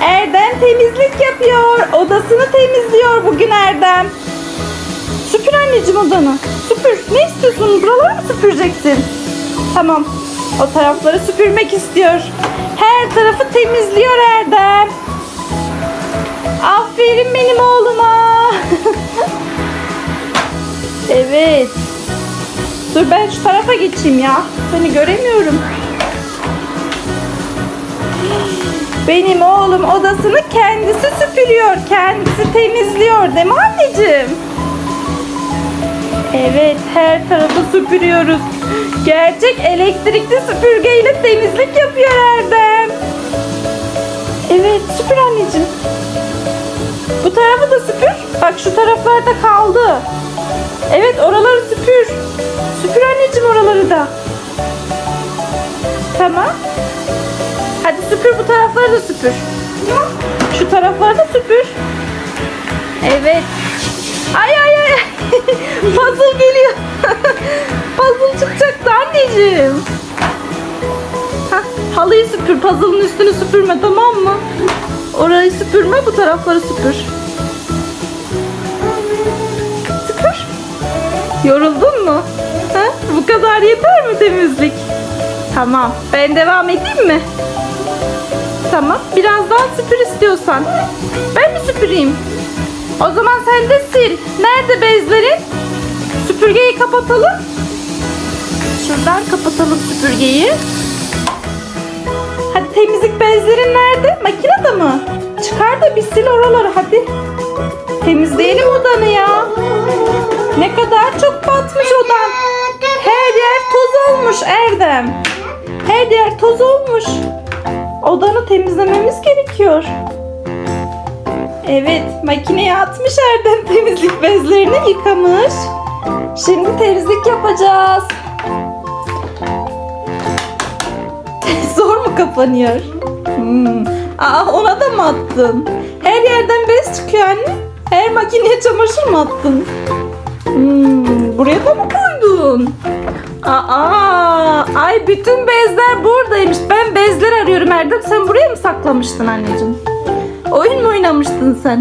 Erdem temizlik yapıyor. Odasını temizliyor bugün Erdem. Süpür anneciğim odanı. Süpür. Ne istiyorsun? Buraları mı süpüreceksin? Tamam. O tarafları süpürmek istiyor. Her tarafı temizliyor Erdem. Aferin benim oğluma. Evet. Dur ben şu tarafa geçeyim ya. Seni göremiyorum. Benim oğlum odasını kendisi süpürüyor. Kendisi temizliyor değil mi anneciğim? Evet, her tarafı süpürüyoruz. Gerçek elektrikli süpürgeyle temizlik yapıyor Erdem. Evet, süpür anneciğim. Bu tarafı da süpür. Bak şu taraflarda kaldı. Evet, oraları süpür. Süpür anneciğim oraları da. Tamam. Hadi süpür bu tarafları da süpür. Şu tarafları da süpür. Evet. Ay ay ay. Puzzle geliyor. Puzzle çıkacaktı anneciğim. Hah, halıyı süpür. Puzzle'ın üstünü süpürme, tamam mı? Orayı süpürme, bu tarafları süpür. Süpür. Yoruldun mu? Ha? Bu kadar yeter mi temizlik? Tamam. Ben devam edeyim mi? Tamam. Biraz daha süpür istiyorsan. Ben mi süpüreyim? O zaman sen de sil. Nerede bezlerin? Süpürgeyi kapatalım. Şuradan kapatalım süpürgeyi. Hadi temizlik bezlerin nerede? Makinede mi? Çıkar da bir sil oraları hadi. Temizleyelim odanı ya. Ne kadar çok batmış odan. Her yer toz olmuş Erdem. Her yer toz olmuş. Odanı temizlememiz gerekiyor. Evet, makineye atmış Erdem temizlik bezlerini, yıkamış. Şimdi temizlik yapacağız. Zor mu kapanıyor? Aa, ona da mı attın? Her yerden bez çıkıyor anne. Her makineye çamaşır mı attın? Buraya da mı koydun? Aa, ay bütün bezler buradaymış. Ben bezler arıyorum Erdem. Sen buraya mı saklamıştın anneciğim? Oyun mu oynamıştın sen?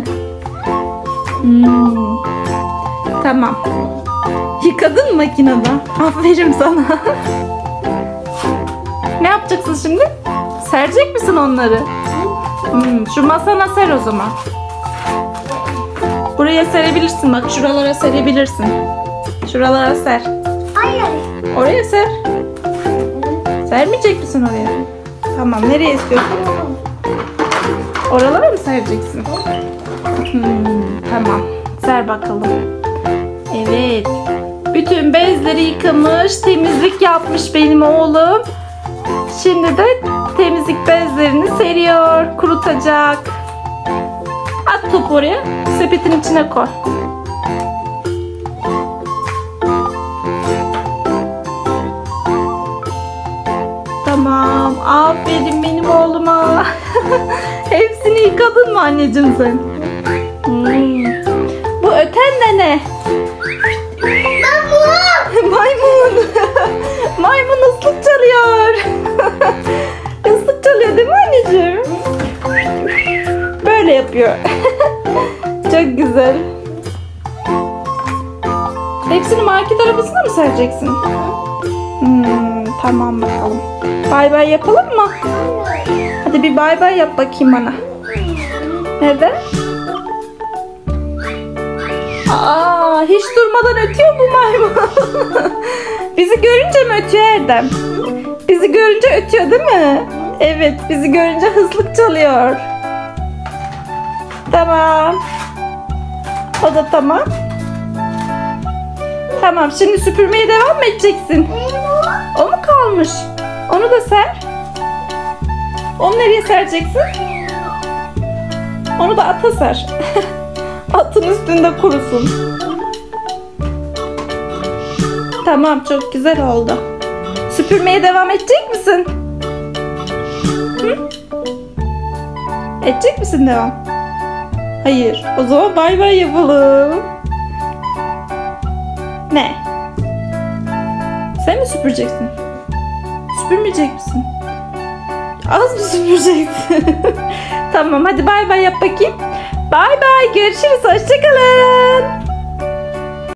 Tamam. Yıkadın makinede. Aferin sana. Ne yapacaksın şimdi? Serecek misin onları? Şu masana ser o zaman. Buraya serebilirsin. Bak şuralara serebilirsin. Şuralara ser. Hayır. Oraya ser. Sermeyecek misin oraya? Tamam. Nereye istiyorsun? Oralara mı sereceksin? Tamam. Ser bakalım. Evet. Bütün bezleri yıkamış, temizlik yapmış benim oğlum. Şimdi de temizlik bezlerini seriyor, kurutacak. At topu oraya, sepetin içine koy. Tamam, aferin benim oğluma. Hepsini yıkadın mı anneciğim sen? Bu öten de ne? Maymun. Maymun ıslık çalıyor. Islık çalıyor değil mi anneciğim? Böyle yapıyor. Çok güzel. Hepsini market arabasına mı sereceksin? Tamam bakalım. Bay bay yapalım mı? Hadi bir bay bay yap bakayım bana. Neden? Aa, hiç durmadan ötüyor bu maymun. Bizi görünce mi ötüyor Erdem? Bizi görünce ötüyor değil mi? Evet, bizi görünce hızlık çalıyor. Tamam. O da tamam. Tamam, şimdi süpürmeye devam mı edeceksin? O mu kalmış? Onu da ser. Onu nereye sereceksin? Onu da ata ser. Atın üstünde kurusun. Tamam, çok güzel oldu. Süpürmeye devam edecek misin? Hı? Edecek misin devam? Hayır. O zaman bay bay yapalım. Ne? Sen mi süpüreceksin? Süpürmeyecek misin? Az mı süpüreceksin? Tamam hadi bay bay yap bakayım. Bay bay görüşürüz hoşçakalın.